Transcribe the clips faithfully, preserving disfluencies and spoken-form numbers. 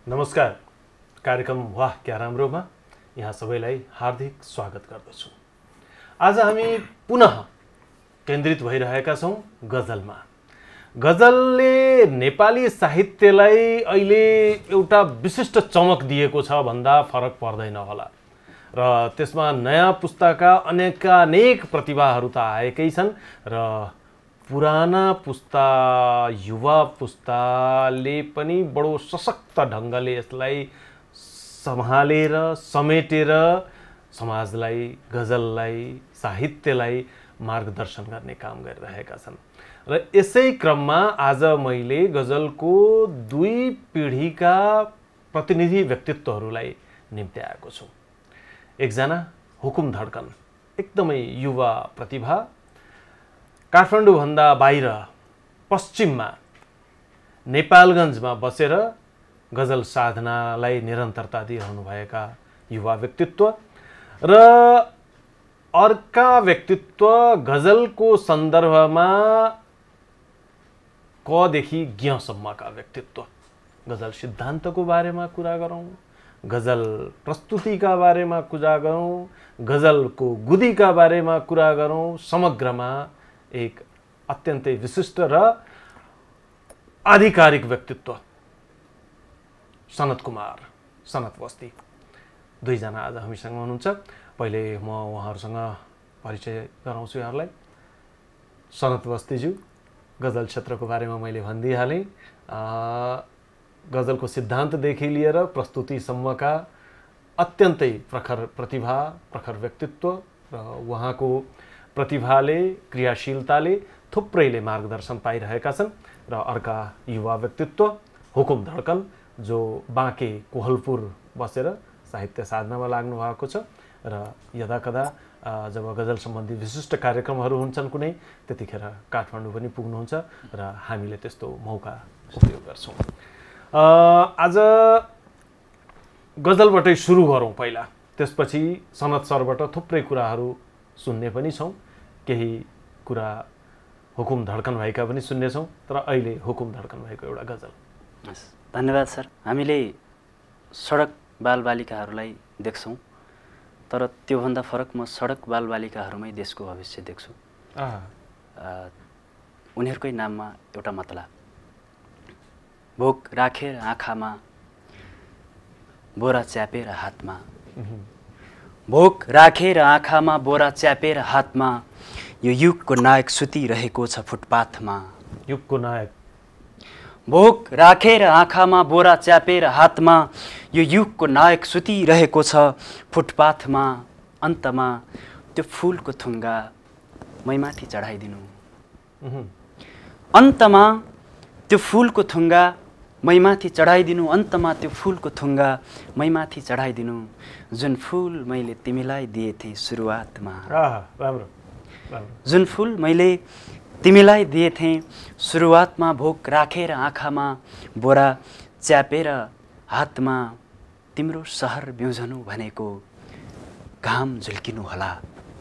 नमस्कार। कार्यक्रम वाह क्या राम्रोमा यहाँ सबैलाई हार्दिक स्वागत गर्दछु। आज हामी पुनः केन्द्रित भइरहेका छौँ गजलमा। गजलले नेपाली साहित्यलाई अहिले एउटा विशिष्ट चमक दिएको छ भन्दा फरक पर्दैन होला र त्यसमा नयाँ पुस्ताका अनेकानेक प्रतिभाहरू त आएकै छन् र पुराना पुस्ता युवा पुस्ताले पनि बडो सशक्त ढङ्गले यसलाई सम्हालेर समेटेर समाजलाई गजललाई साहित्यलाई मार्गदर्शन गर्ने काम गरिरहेका छन् र यसै क्रममा आज मैले गजलको दुई पिढीका प्रतिनिधि व्यक्तित्वहरूलाई निम्ति आएको छु। एकजना हुकुम धड्कन एकदमै युवा प्रतिभा, काठमाडौँ भन्दा बाहिर पश्चिममा नेपालगञ्जमा बसेर गजल साधनालाई निरन्तरता दिइरहनुभएका युवा व्यक्तित्व र अर्का व्यक्तित्व गजलको सन्दर्भमा कदेखि ज्ञसम्मका व्यक्तित्व। गजल सिद्धान्तको बारेमा कुरा गरौँ, गजल प्रस्तुतिका बारेमा कुरा गरौँ, गजलको गुदीका बारेमा कुरा गरौँ, समग्रमा एक अत्यन्तै विशिष्ट र आधिकारिक व्यक्तित्व सनत कुमार, सनत बस्ती दुईजना आज हामीसँग हुनुहुन्छ। पहिले म उहाँहरूसँग परिचय गराउँछु यहाँहरूलाई। सनत बस्तीज्यू, गजल क्षेत्रको बारेमा मैले भनिदिइहालेँ। गजलको सिद्धान्तदेखि लिएर प्रस्तुतिसम्मका अत्यन्तै प्रखर प्रतिभा, प्रखर व्यक्तित्व र उहाँको प्रतिभाले क्रियाशीलताले थुप्रैले मार्गदर्शन पाइरहेका छन्। र अर्का युवा व्यक्तित्व हुकुम धड्कन जो बाँके कोहलपुर बसेर साहित्य साधनामा लाग्नु भएको छ र यदाकदा जब गजल सम्बन्धी विशिष्ट कार्यक्रमहरू हुन्छन् कुनै त्यतिखेर काठमाडौँ पनि पुग्नुहुन्छ र हामीले त्यस्तो मौका उपयोग गर्छौँ। आज गजलबाटै सुरु गरौँ पहिला, त्यसपछि सनत सरबाट थुप्रै कुराहरू सुन्ने पनि छौँ, केही कुरा हुकुम धड्कन भाइका पनि सुन्नेछौँ। तर अहिले हुकुम धड्कन भाइको एउटा गजल। धन्यवाद सर। हामीले सडक बालबालिकाहरूलाई देख्छौँ, तर त्योभन्दा फरक म सडक बालबालिकाहरूमै देशको भविष्य देख्छु। उनीहरूकै नाममा एउटा मतला। भोक राखेर आँखामा, बोरा च्यापेर हातमा, भोक राखेर आँखामा, बोरा च्यापेर हातमा, यो युगको नायक सुतिरहेको छ फुटपाथमा। युगको नायक। भोक राखेर आँखामा, बोरा च्यापेर हातमा, यो युगको नायक सुतिरहेको छ फुटपाथमा। अन्तमा त्यो फुलको थुङ्गा मैमाथि चढाइदिनु, अन्तमा त्यो फुलको थुङ्गा मैमाथि चढाइदिनु, अन्तमा त्यो फुलको थुङ्गा मैमाथि चढाइदिनु, जुन फुल मैले तिमीलाई दिएथे सुरुवातमा। राम्रो। जुन फुल मैले तिमीलाई दिएथे सुरुवातमा। भोक राखेर आँखामा, बोरा च्यापेर हातमा, तिम्रो सहर बिउझनु भनेको घाम झुल्किनु होला।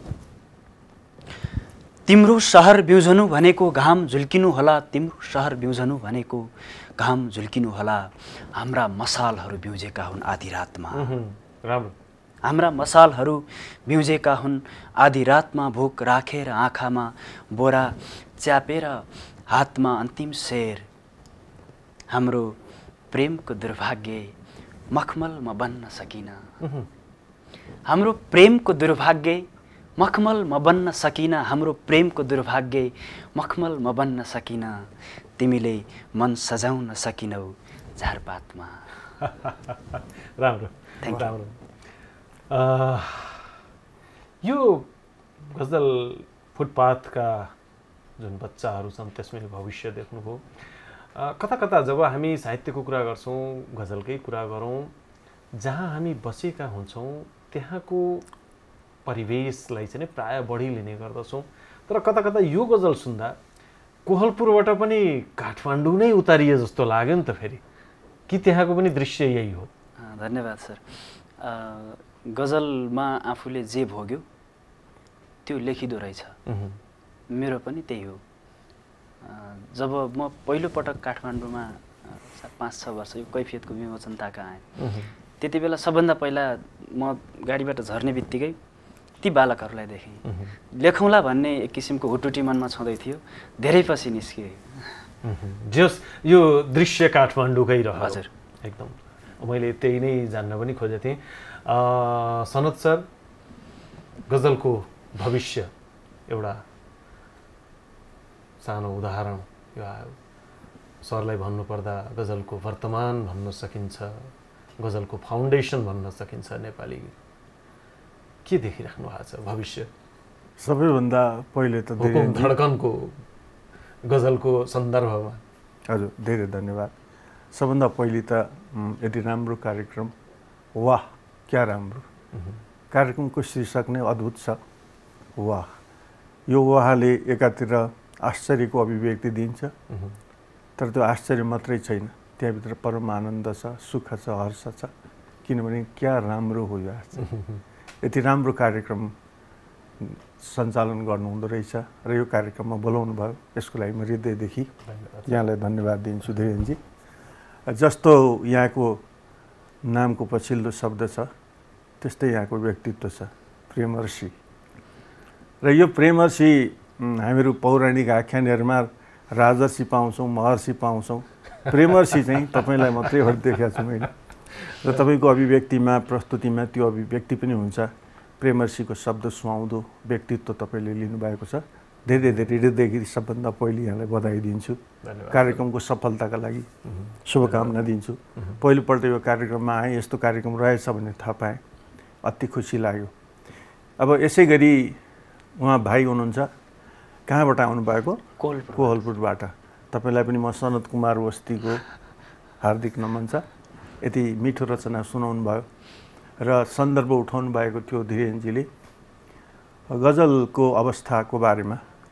तिम्रो सहर बिउझनु भनेको घाम झुल्किनु होला। तिम्रो सहर बिउझनु भनेको घाम झुल्किनु होला। हाम्रा मसालहरू बिउजेका हुन् आधी रातमा। राम्रो। हाम्रा मसालहरू बिउजेका हुन् आधी रातमा। भोक राखेर आँखामा, बोरा च्यापेर हातमा। अन्तिम शेर, हाम्रो प्रेमको दुर्भाग्य मखमल म बन्न सकिन। हाम्रो प्रेमको दुर्भाग्य मखमल म बन्न सकिन। हाम्रो प्रेमको दुर्भाग्य मखमल म बन्न सकिन। तिमीले मन सजाउन सकिनौ झारपातमा। राम्रो। राम्रो। यो गजल फुटपाथका जुन बच्चाहरू छन् त्यसमै भविष्य देख्नुभयो। कता कता जब हामी साहित्यको कुरा गर्छौँ, गजलकै कुरा गरौँ, जहाँ हामी बसेका हुन्छौँ त्यहाँको परिवेशलाई चाहिँ प्राय बढी लिने गर्दछौँ। तर कता कता यो गजल सुन्दा कोहलपुरबाट पनि काठमाडौँ नै उतारिए जस्तो लाग्यो नि त। फेरि कि त्यहाँको पनि दृश्य यही हो? धन्यवाद सर। गजलमा आफूले जे भोग्यो त्यो लेखिदो रहेछ। मेरो पनि त्यही हो। जब म पहिलो पटक काठमाडौँमा पाँच छ वर्ष यो कैफियतको विमोचनताका आएँ। त्यति बेला सबभन्दा पहिला म गाडीबाट झर्ने बित्तिकै ती बालकहरूलाई देखेँ। लेखौँला भन्ने एक किसिमको हुटुटी मनमा छँदै थियो, धेरै पछि निस्किए। जस यो दृश्य काठमाडौँकै रह्यो। हजुर, एकदम मैले त्यही नै जान्न पनि खोजेको थिएँ। सनत सर, गजलको भविष्य एउटा सानो उदाहरण यो आयो। सरलाई भन्नुपर्दा गजलको वर्तमान भन्न सकिन्छ, गजलको फाउन्डेसन भन्न सकिन्छ नेपाली। के देखिराख्नु भएको छ भविष्य? सबैभन्दा पहिले त हुकुम धड्कनको गजलको सन्दर्भमा। हजुर, धेरै धन्यवाद। सबभन्दा पहिले त यति राम्रो कार्यक्रम, वाह क्या राम्रो। कार्यक्रमको शीर्षक नै अद्भुत छ, वाह। यो वाहले एकातिर आश्चर्यको अभिव्यक्ति दिन्छ, तर त्यो आश्चर्य मात्रै छैन, त्यहाँभित्र परम आनन्द छ, सुख छ, हर्ष छ। किनभने क्या राम्रो हो यो आश्चर्य। यति राम्रो कार्यक्रम सञ्चालन गर्नुहुँदो रहेछ र यो कार्यक्रममा बोलाउनु भयो, यसको लागि म हृदयदेखि यहाँलाई धन्यवाद दिन्छु धीरेनजी। जस्तो यहाँको नामको पछिल्लो शब्द छ, त्यस्तै यहाँको व्यक्तित्व छ, प्रेमर्षि। र यो प्रेमर्षि हामीहरू पौराणिक आख्यानहरूमा राजर्षि पाउँछौँ, महर्षि पाउँछौँ। प्रेमर्षि चाहिँ तपाईँलाई मात्रै हो देखेको छु मैले। र तपाईँको अभिव्यक्तिमा, प्रस्तुतिमा त्यो अभिव्यक्ति पनि हुन्छ। प्रेमर्षिको शब्द सुहाउँदो व्यक्तित्व तपाईँले लिनुभएको छ। धेरै धेरै हृदयदेखि सबभन्दा पहिले यहाँलाई बधाई दिन्छु। कार्यक्रमको सफलताका लागि शुभकामना दिन्छु। पहिलोपल्ट यो कार्यक्रममा आएँ, यस्तो कार्यक्रम रहेछ भन्ने थाहा पाएँ, अति खुसी लाग्यो। अब यसै गरी उहाँ भाइ हुनुहुन्छ, कहाँबाट आउनुभएको? कोहलपुर। कोहलपुरबाट। तपाईँलाई पनि म सनत कुमार वस्तीको हार्दिक नमन छ। यति मिठो रचना सुनाउनु भयो र सन्दर्भ उठाउनु भएको थियो धीरेनजीले गजलको अवस्थाको बारेमा।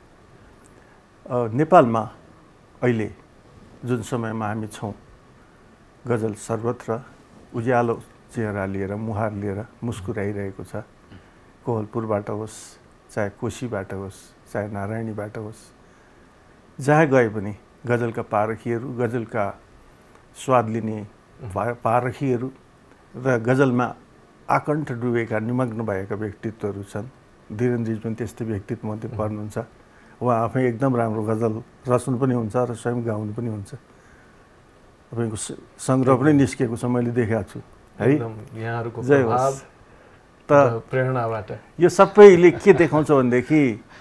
नेपालमा अहिले जुन समयमा हामी छौँ, गजल सर्वत्र उज्यालो चेहरा लिएर, मुहार लिएर मुस्कुराइरहेको छ। कोहलपुरबाट होस्, चाहे कोशीबाट होस्, चाहे नारायणीबाट होस्, जहाँ गए पनि गजलका पारखीहरू, गजलका स्वाद लिने पारखीहरू र गजलमा आकण्ठ डुबेका, निमग्न भएका व्यक्तित्वहरू छन्। धीरेनजी पनि त्यस्तै व्यक्तित्वमध्ये पर्नुहुन्छ। उहाँ आफै एकदम राम्रो गजल रच्नु पनि हुन्छ र स्वयं गाउनु पनि हुन्छ। तपाईँको सङ्ग्रह पनि निस्केको छ, मैले देखेको छु है। यहाँहरूको जय प्रभाव होस्। त प्रेरणाबाट यो सबैले के देखाउँछ भनेदेखि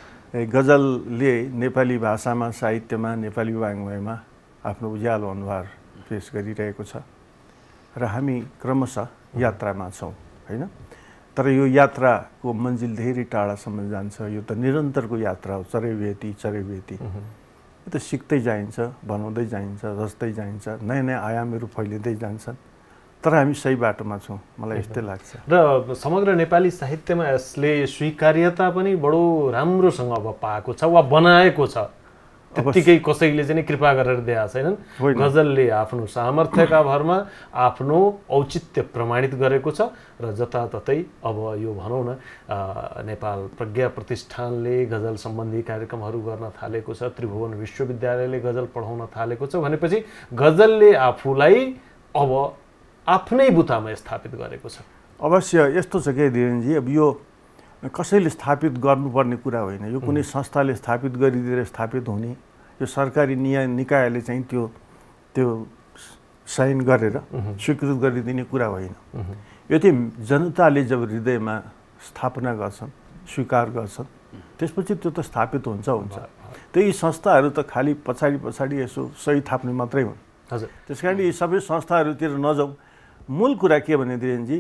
गजलले नेपाली भाषामा, साहित्यमा, नेपाली वाङ्मयमा आफ्नो उज्यालो अनुहार पेश गरिरहेको छ र हामी क्रमशः यात्रामा छौँ, होइन? तर यो यात्राको मन्जिल धेरै टाढासम्म जान्छ। यो त निरन्तरको यात्रा हो, चरैवेती चरैवेती। यो त सिक्दै जाइन्छ, बनाउँदै जाइन्छ, रच्दै जाइन्छ, नयाँ नयाँ आयामहरू फैलिँदै जान्छन्। तर हामी सही बाटोमा छौँ, मलाई यस्तै लाग्छ। र समग्र नेपाली साहित्यमा यसले स्वीकार्यता पनि बडो राम्रोसँग अब पाएको छ वा बनाएको छ। त्यत्तिकै कसैले चाहिँ कृपा गरेर दिएको छैनन्। गजलले आफ्नो सामर्थ्यका भरमा आफ्नो औचित्य प्रमाणित गरेको छ र जताततै अब यो भनौँ न नेपाल प्रज्ञा प्रतिष्ठानले गजल सम्बन्धी कार्यक्रमहरू गर्न थालेको छ, त्रिभुवन विश्वविद्यालयले गजल पढाउन थालेको छ भनेपछि गजलले आफूलाई अब आफ्नै बुतामा स्थापित गरेको छ। अवश्य यस्तो छ के धीरेनजी, अब यो कसैले स्थापित गर्नुपर्ने कुरा होइन। यो कुनै संस्थाले स्थापित गरिदिएर स्थापित हुने, यो सरकारी निया निकायले चाहिँ त्यो त्यो साइन गरेर स्वीकृत गरिदिने कुरा होइन। यो चाहिँ जनताले जब हृदयमा स्थापना गर्छन्, स्वीकार गर्छन्, त्यसपछि त्यो त स्थापित हुन्छ हुन्छ। त्यही संस्थाहरू त खालि पछाडि पछाडि यसो सही थाप्ने मात्रै हुन्। हजुर, त्यस कारण यी सबै संस्थाहरूतिर नजाउँ। मूल कुरा के भने धीरेनजी,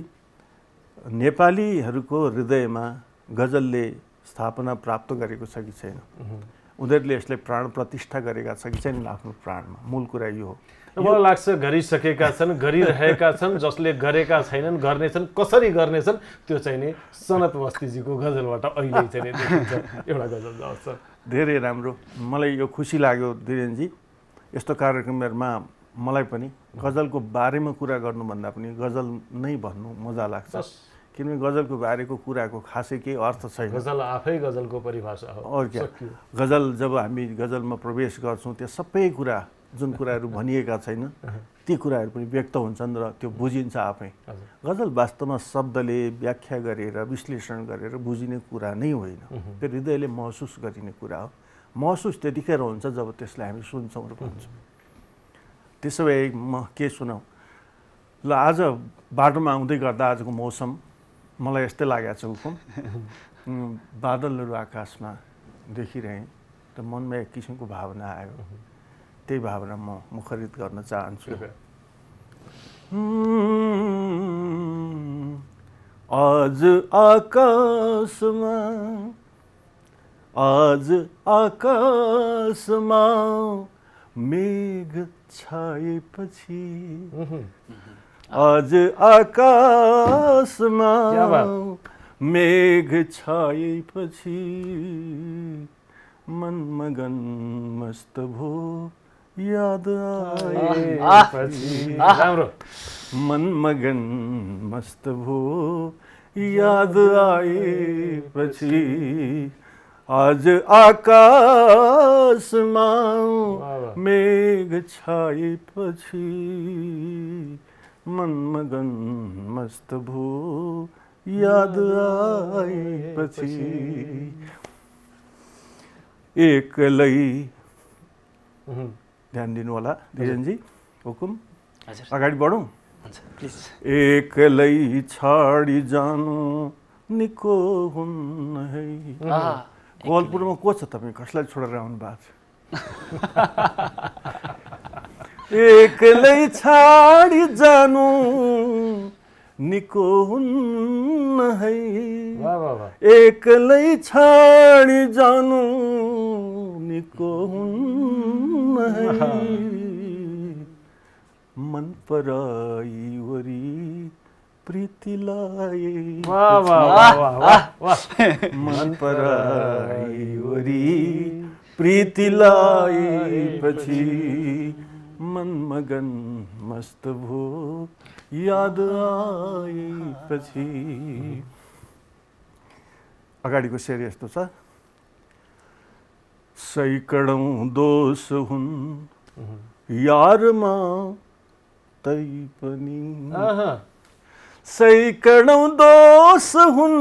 नेपालीहरूको हृदयमा गजलले स्थापना प्राप्त गरेको छ कि छैन, उनीहरूले यसलाई प्राण प्रतिष्ठा गरेका छ कि छैन आफ्नो प्राणमा, मूल कुरा यो हो। मलाई लाग्छ गरिसकेका छन्, गरिरहेका छन्, जसले गरेका छैनन्, गर्नेछन्, कसरी गर्नेछन् त्यो चाहिँ नि सनत वस्तीजीको गजलबाट अहिले चाहिँ देखिन्छ। एउटा गजल जान्छ, धेरै राम्रो। मलाई यो खुसी लाग्यो धीरेनजी, यस्तो कार्यक्रमहरूमा मलाई पनि गजलको बारेमा कुरा गर्नुभन्दा पनि गजल नै भन्नु मजा लाग्छ। किनभने गजलको बारेको कुराको खासै केही अर्थ छैन। गजल आफै गजलको परिभाषा हो। और क्या, गजल जब हामी गजलमा प्रवेश गर्छौँ त्यो सबै कुरा जुन कुराहरू भनिएका छैन ती कुराहरू पनि व्यक्त हुन्छन् र त्यो बुझिन्छ आफै। गजल वास्तवमा शब्दले व्याख्या गरेर विश्लेषण गरेर बुझिने कुरा नै होइन, त्यो हृदयले महसुस गरिने कुरा हो। महसुस त्यतिखेर हुन्छ जब त्यसलाई हामी सुन्छौँ र भन्छौँ। त्यसो भए म के सुनाउँ ल, आज बाटोमा आउँदै गर्दा आजको मौसम मलाई यस्तै लागेको छ हुकुम, बादलहरू आकाशमा देखिरहेँ र मनमा एक किसिमको भावना आयो, त्यही भावना म मुखरित गर्न चाहन्छु। आज आकाशमा आज आकाशमा मेघ छाएपछि, आज आकाशमा मेघ छाएपछि मन मगन मस्त भो याद आएपछि, मन मगन मस्त भो याद आएपछि, आज आकाशमा मेघ छाएपछि मन मगन मस्त भो याद आएपछि, एक्लै ध्यान दिनु होला धिरेनजी, हुकुम अगाडि बढौँ। एक्लै छाडी जानु निको हुन्न है। गोलपुरमा को छ तपाईँ, कसलाई छोडेर आउनु भएको छ? एक्लै छाडी जानु निको हुन्न है, एक्लै छाडी जानु निको हुन्न है, मन पराई वरी प्रीतिलाई, मन पराई वरी प्रीतिलाई पछि मन मगन मस्त भो याद आएपछि। अगाडिको शेर यस्तो छ, सैकडौँ दोष हुन् यारमा तै पनि, सैकडौँ दोष हुन्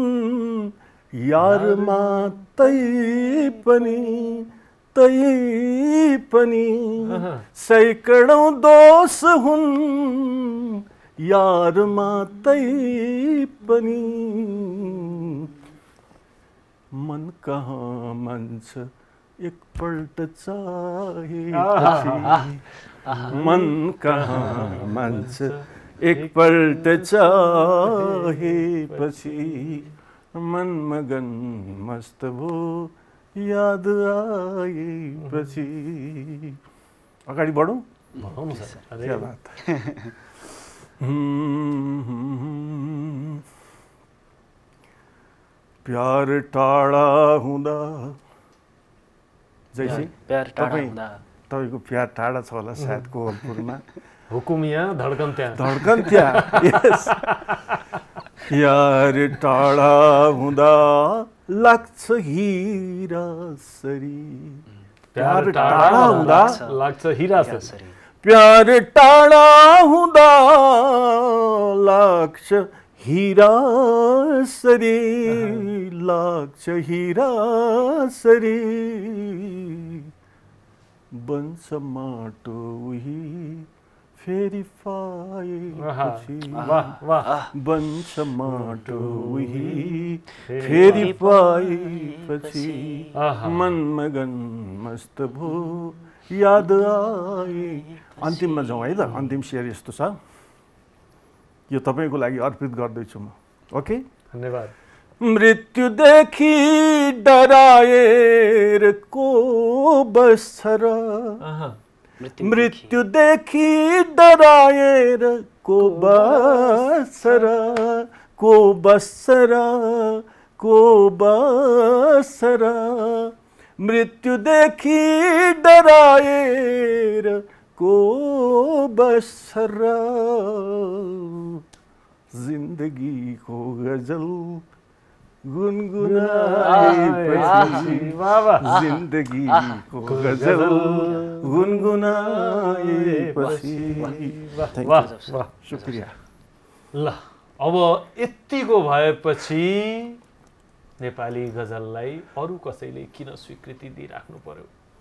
यारमा तै पनि, तै पनि सैकडौँ दोष हुन् यारमा तै पनि, मन कहाँ मान्छ एकपल्ट चाहेपछि, मन कहाँ मान्छ एकपल्ट चाहेपछि मन मगन मस्त भो याद आएपछि। अगाडि बढौँ। क्या बात। प्यार टाढा हुँदा जैसे तपाईँको प्यार टाढा छ होला सायद कोवलपुरमा, हुकुम यहाँ धड्कन त्यहाँ, धड्कन त्यहाँ। यस, प्यार टाढा हुँदा लाग्छ हिरा सरी, प्यार टाढा हुँदा लाग्छ हिरा सरी, प्यार टाढा हुँदा लाग्छ हिरा सरी, लाग्छ हिरा सरी, बन्छ माटो उही फेरि पाएपछि, बन्छ माटो उही फेरि पाएपछि मन मगन मस्त भो याद आए। अन्तिममा जाउँ है त। अन्तिम शेर यस्तो छ, यो तपाईँको लागि अर्पित गर्दैछु म। ओके, धन्यवाद। मृत्युदेखि डराएर को बस्छ र, मृत्युदेखि डराएर को बस्छ र, को बस्छ र, को बस्छ र, मृत्युदेखि डराएर को बस्छ र, जिन्दगीको गजल गुनगुनाएपछि जिन्दगीको गजल गुनगुनाएपछि। वाह वाह शुक्रिया। ल अब यतिको भएपछि नेपाली गजललाई अरू कसैले किन स्वीकृति दिइराख्नु पर्यो?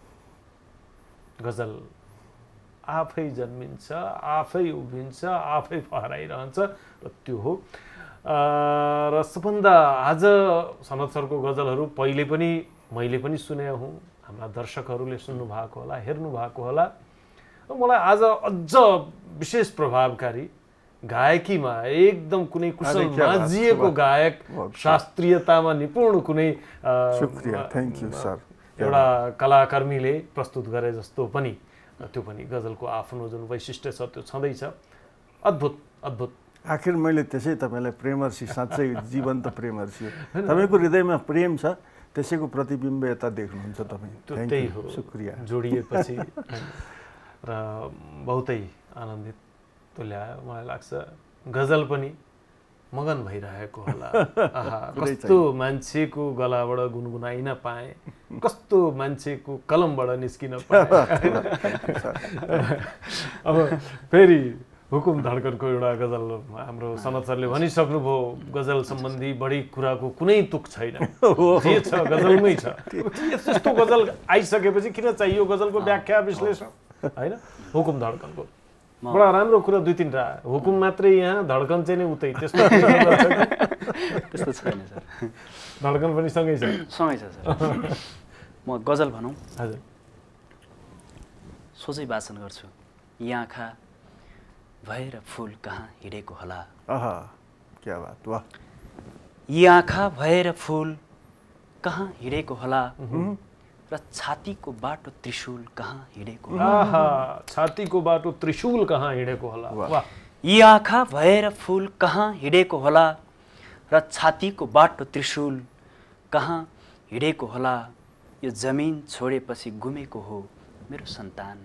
गजल आफै जन्मिन्छ, आफै उभिन्छ, आफै फहराइरहन्छ र त्यो हो। र सबभन्दा आज सनत सरको गजलहरू पहिले पनि मैले पनि सुने हुँ, हाम्रा दर्शकहरूले सुन्नु भएको होला, हेर्नु भएको होला। र मलाई आज अझ विशेष प्रभावकारी गायकीमा एकदम कुनै कुशल माझिएको गायक, शास्त्रीयतामा निपुण कुनै शुक्रिया, थ्याङ्क यू सर, एउटा कलाकर्मीले प्रस्तुत गरे जस्तो पनि, त्यो पनि गजलको आफ्नो जुन वैशिष्ट्य छ त्यो छँदैछ। अद्भुत अद्भुत। आखिर मैले त्यसै तपाईँलाई प्रेमर्षि, साँच्चै जीवन्त प्रेमर्षि हो। तपाईँको हृदयमा प्रेम छ, त्यसैको प्रतिबिम्ब यता देख्नुहुन्छ तपाईँ। त्यही हो, शुक्रिया। जोडिएपछि र बहुतै आनन्दित तुल्यायो मलाई लाग्छ। गजल पनि मगन भइरहेको होला। आहा, कस्तो मान्छेको गलाबाट गुनगुनाइन पाएँ, कस्तो मान्छेको कलमबाट निस्किन पाएँ। अब फेरि हुकुम धड्कनको एउटा गजल हाम्रो सनत सरले भनिसक्नुभयो, गजल सम्बन्धी बढी कुराको कुनै तुक छैन, जे छ गजलमै छ। यस्तो गजल आइसकेपछि किन चाहियो गजलको व्याख्या विश्लेषण, होइन? हुकुम धड्कनको बडा राम्रो कुरा दुई तिनवटा, हुकुम मात्रै यहाँ, धड्कन चाहिँ नै उतै, त्यस्तो त्यस्तो छैन सर। धड्कन पनि सँगै छ? सँगै छ सर। म गजल भनौँ, हजुर, सोझै वाचन गर्छु। यी आँखा भएर फुल कहाँ हिँडेको होला। आहा, क्या बात, वाह। यी आँखा भएर फुल कहाँ हिँडेको होला, र छातीको बाटो त्रिशूल कहाँ हिँडेको होला। आहा, छातीको बाटो त्रिशूल कहाँ हिँडेको होला। वाह। यी आँखा भएर फुल कहाँ हिँडेको होला, र छातीको बाटो त्रिशूल कहाँ हिँडेको होला। यो जमिन छोडेपछि गुमेको हो मेरो सन्तान।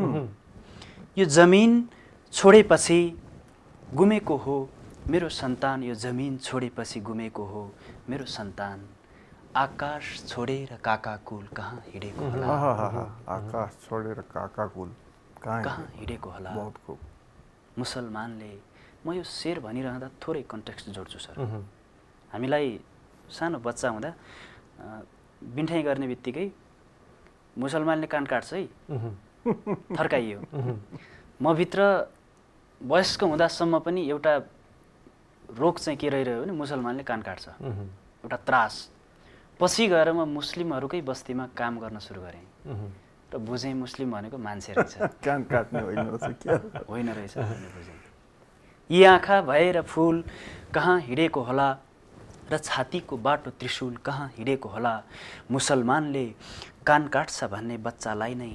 यो जमिन छोडेपछि गुमेको हो मेरो सन्तान। यो जमिन छोडेपछि गुमेको हो मेरो सन्तान। आकाश छोडेर काकाकुल कहाँ हिँडेको होला। आकाश छोडेर काकाकुल कहाँ हिँडेको होला। बहुत खूब। मुसलमानले, म यो शेर भनिरहँदा थोरै कन्टेक्स्ट जोड्छु सर। हामीलाई सानो बच्चा हुँदा बिन्ठाइ गर्ने बित्तिकै मुसलमानले कान काट्छ है, थर्काइयो। म भित्र वयस्क हुँदासम्म पनि एउटा रोग चाहिँ के रहिरह्यो भने मुसलमानले कान काट्छ, एउटा त्रास। पछि गएर म मुस्लिमहरूकै बस्तीमा काम गर्न सुरु गरेँ र बुझेँ मुस्लिम भनेको मान्छे रहेछ, कान काट्ने होइन रहेछ भन्ने बुझेँ। यी आँखा भएर फुल कहाँ हिँडेको होला, र छातीको बाटो त्रिशूल कहाँ हिँडेको होला। मुसलमानले कान काट्छ भन्ने बच्चालाई नै,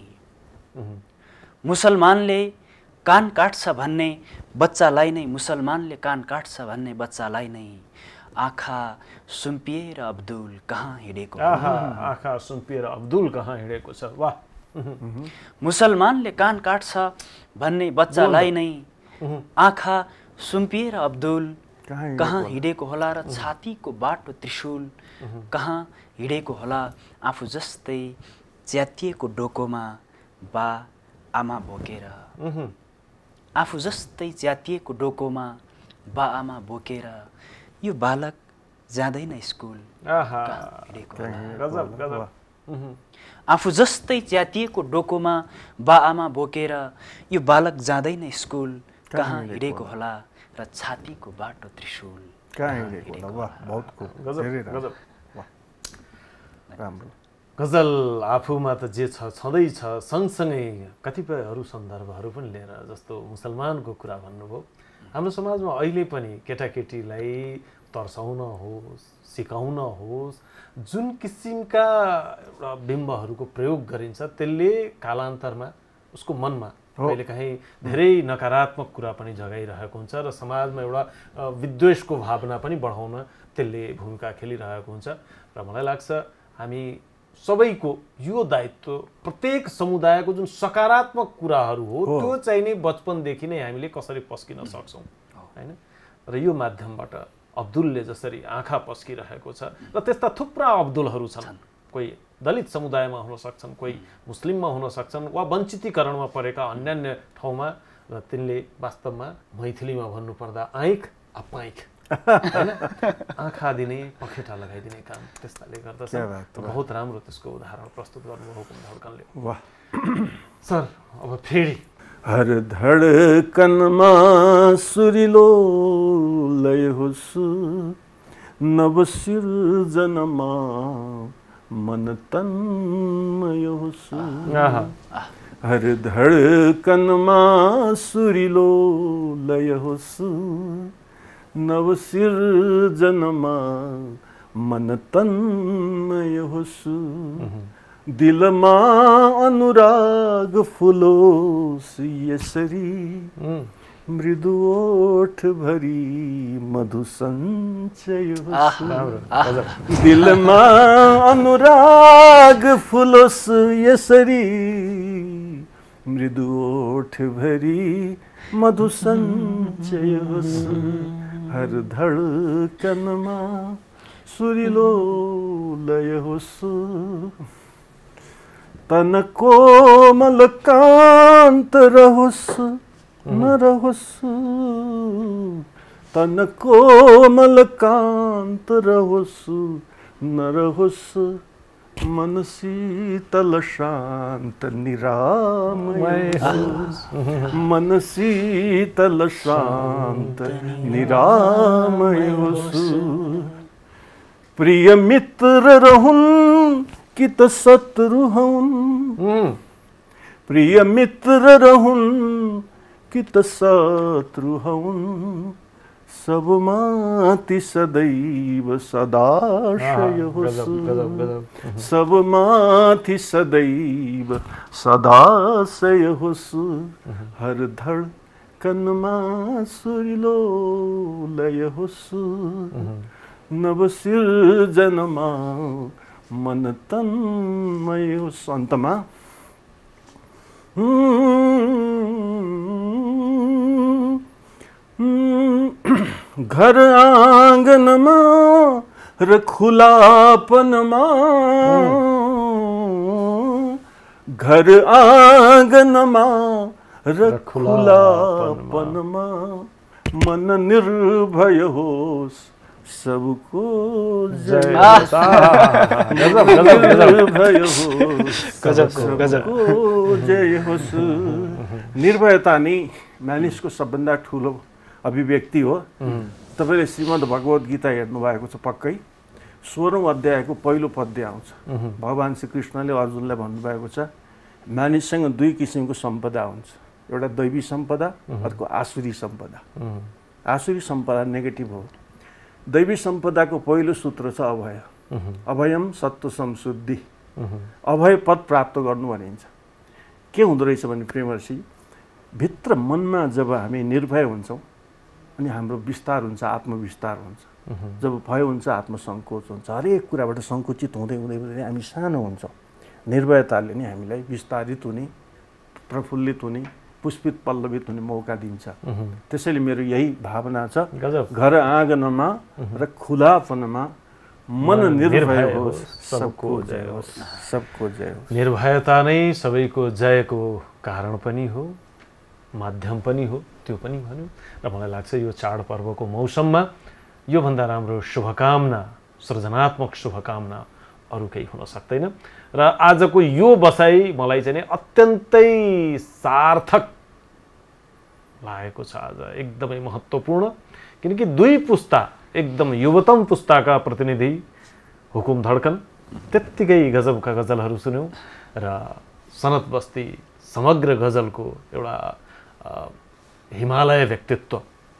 मुसलमानले कान काट्छ भन्ने बच्चालाई नै, मुसलमानले कान काट्छ भन्ने बच्चालाई नै। आँखा सुम्पिएर अब्दुल कहाँ हिँडेको होला। आँखा सुम्पिएर अब्दुल कहाँ हिँडेको छ। वाह। मुसलमानले कान काट्छ भन्ने बच्चालाई नै, आँखा सुम्पिएर अब्दुल कहाँ हिँडेको होला, र छातीको बाटो त्रिशूल कहाँ हिँडेको होला। आफू जस्तै च्यातिएको डोकोमा बा आमा बोकेर, आफू जस्तै च्यातिएको डोकोमा बा आमा बोकेर, यो बालक जाँदैन स्कुल कहाँ हिँडेको होला। आफू जस्तै च्यातिएको डोकोमा बा आमा बोकेर, यो बालक जाँदैन स्कुल कहाँ हिँडेको होला, र छातीको बाटो त्रिशूल कहाँ हिँडेको होला। वाह, बहुत खूब। गजब। राम्रो। गजल आफूमा त जे छ छँदैछ, सँगसँगै कतिपय अरू सन्दर्भहरू पनि लिएर, जस्तो मुसलमानको कुरा भन्नुभयो। हाम्रो समाजमा अहिले पनि केटाकेटीलाई तर्साउन होस्, सिकाउन होस्, जुन किसिमका बिम्बहरूको प्रयोग गरिन्छ, त्यसले कालान्तरमा उसको मनमा कहिलेकाहीँ धेरै नकारात्मक कुरा पनि जगाइरहेको हुन्छ र समाजमा एउटा विद्वेषको भावना पनि बढाउन त्यसले भूमिका खेलिरहेको हुन्छ। र मलाई लाग्छ हामी सबैको यो दायित्व, प्रत्येक समुदायको जुन सकारात्मक कुराहरू हो त्यो चाहिँ नै बचपनदेखि नै हामीले कसरी पस्किन सक्छौँ, होइन? र यो माध्यमबाट अब्दुलले जसरी आँखा पस्किरहेको छ र त्यस्ता थुप्रा अब्दुलहरू छन्। कोही दलित समुदायमा हुन सक्छन्, कोही मुस्लिममा हुन सक्छन् वा वञ्चितीकरणमा परेका अन्यान्य ठाउँमा, र तिनले वास्तवमा मैथिलीमा भन्नुपर्दा आँख अपाइक हैन आँखा दिने पखेटा लगाइदिने काम त्यस्ताले गर्दछ। बहुत राम्रो त्यसको उदाहरण प्रस्तुत गर्नुभयो हुकुम धड्कनले। वाह सर, अब फेरि हर धडकनमा सुरिलो लय होस्, नव सिर्जनमा मन तन्मय होस्। हर धडकनमा सुरिलो लय होस्, नव सिर्जनमा मन तन्मय होस्। दिलमा अनुराग फुलोस् यसरी, मृदु ओठ भरी मधु सञ्चय होस्। दिलमा अनुराग फुलोस् यसरी, मृदु ओठ भरी मधु सञ्चय होस्। हर धडकनमा सुरिलो लय होस्, तन कोमल कान्त रहोस् न रहोस्। तन कोमल कान्त रहोस् न रहोस्। मन शीतल शान्त निरामय होस्। मन शीतल शान्त निरामय होस्। प्रिय मित्र रहुन् कि त शत्रु हुन्, प्रिय मित्र रहुन् कि त शत्रु हुन्। सब माथि सदैव सदाशय होस्। सब माथि सदैव सदाशय होस्। हर धडकनमा सुरिलो लय होस्, नव सिर्जनमा मन तन्मय होस्। अन्तमा घर आँगनमा र खुलापनमा, घर आँगनमा र खुलापनमा मन निर्भय होस्। सबको जय निर्भय होस्। सबको जय होस्। निर्भयता नै मानिसको सबभन्दा ठुलो अभिव्यक्ति हो। तपाईँले श्रीमद् भगवत गीता हेर्नु भएको छ पक्कै, सोह्रौँ अध्यायको पहिलो पद्य आउँछ। भगवान् श्री कृष्णले अर्जुनलाई भन्नुभएको छ, मानिससँग दुई किसिमको सम्पदा हुन्छ, एउटा दैवी सम्पदा, अर्को आसुरी सम्पदा। आसुरी सम्पदा नेगेटिभ हो। दैवी सम्पदाको पहिलो सूत्र छ अभय। अभयम सत्व संशुद्धि। अभय पद प्राप्त गर्नु भनिन्छ। के हुँदो रहेछ भने प्रेमर्षि, भित्र मनमा जब हामी निर्भय हुन्छौँ अनि हाम्रो विस्तार हुन्छ, आत्मविस्तार हुन्छ। जब भय हुन्छ आत्मसङ्कोच हुन्छ। हरेक कुराबाट सङ्कुचित हुँदै हुँदै हुँदै हामी सानो हुन्छौँ। निर्भयताले नै हामीलाई विस्तारित हुने, प्रफुल्लित हुने, पुष्पित पल्लवित हुने मौका दिन्छ। त्यसैले मेरो यही भावना छ, घर आँगनमा र खुलापनमा मन निर्भय होस्। सबको जय होस्। सबको जय होस्। निर्भयता नै सबैको जयको कारण पनि हो, माध्यम पनि हो, त्यो पनि भन्यो। र मलाई लाग्छ यो चाडपर्वको मौसममा योभन्दा राम्रो शुभकामना, सृजनात्मक शुभकामना अरू केही हुन सक्दैन। र आजको यो बसाइ मलाई चाहिँ अत्यन्तै सार्थक लागेको छ। आज एकदमै महत्त्वपूर्ण, किनकि दुई पुस्ता, एकदम युवतम पुस्ताका प्रतिनिधि हुकुम धड्कन, त्यत्तिकै गजबका गजलहरू सुन्यौँ र सनत बस्ती समग्र गजलको एउटा हिमालय व्यक्तित्व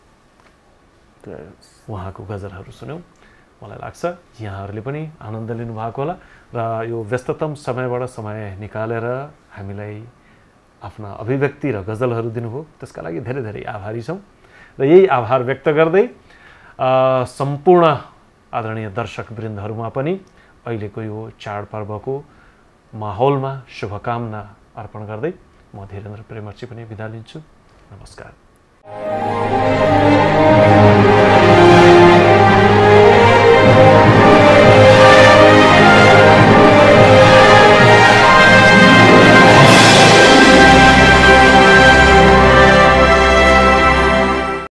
उहाँको गजलहरू सुन्यौँ। मलाई लाग्छ यहाँहरूले पनि आनन्द लिनुभएको होला र यो व्यस्ततम समयबाट समय निकालेर हामीलाई आफ्ना अभिव्यक्ति र गजलहरू दिनुभयो, त्यसका लागि धेरै धेरै आभारी छौँ। र यही आभार व्यक्त गर्दै सम्पूर्ण आदरणीय दर्शक वृन्दहरूमा पनि अहिलेको यो चाडपर्वको माहौलमा शुभकामना अर्पण गर्दै म धीरेन्द्र प्रेमर्ची पनि बिदा लिन्छु। नमस्कार।